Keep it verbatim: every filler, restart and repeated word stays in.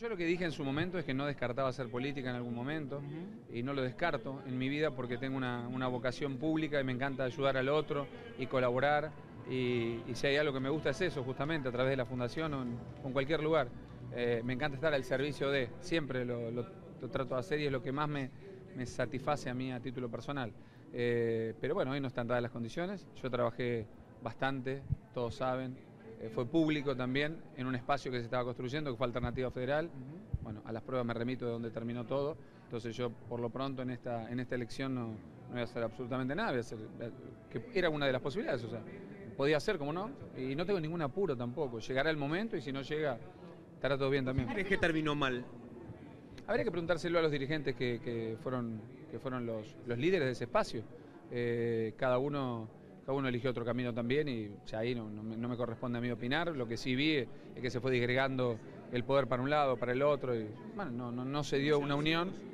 Yo lo que dije en su momento es que no descartaba hacer política en algún momento, uh-huh. y no lo descarto en mi vida porque tengo una, una vocación pública y me encanta ayudar al otro y colaborar, y, y si hay algo que me gusta es eso, justamente a través de la fundación o en, o en cualquier lugar. Eh, me encanta estar al servicio de, siempre lo, lo, lo trato de hacer y es lo que más me, me satisface a mí a título personal. Eh, pero bueno, hoy no están dadas las condiciones, yo trabajé bastante, todos saben. Fue público también, en un espacio que se estaba construyendo, que fue Alternativa Federal. Uh-huh. Bueno, a las pruebas me remito de donde terminó todo. Entonces yo, por lo pronto, en esta, en esta elección no, no voy a hacer absolutamente nada. Voy a hacer, que era una de las posibilidades, o sea, podía ser, como no, y no tengo ningún apuro tampoco. Llegará el momento y si no llega, estará todo bien también. ¿Crees que terminó mal? Habría que preguntárselo a los dirigentes que, que fueron, que fueron los, los líderes de ese espacio. Eh, cada uno... Cada uno eligió otro camino también y o sea, ahí no, no, me, no me corresponde a mí opinar. Lo que sí vi es que se fue disgregando el poder para un lado, para el otro y bueno, no, no, no se dio una unión.